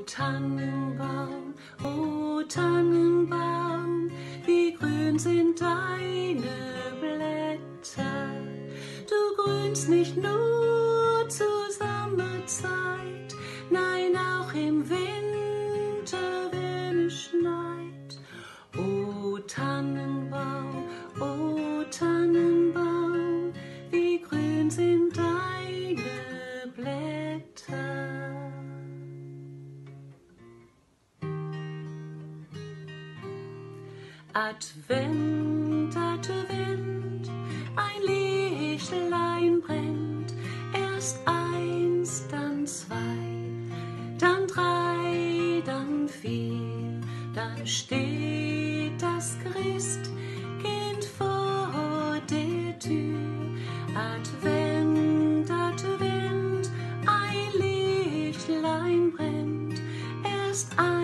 Tannenbaum, wie grün sind deine Blätter. Du grünst nicht nur zur Sommerzeit, nein, auch im Winter, wenn es schneit. O Tannenbaum, wie grün sind deine Blätter. Advent, Advent, ein Lichtlein brennt, erst eins, dann zwei, dann drei, dann vier, dann steht das Christkind vor der Tür. Advent, Advent, ein Lichtlein brennt, erst eins,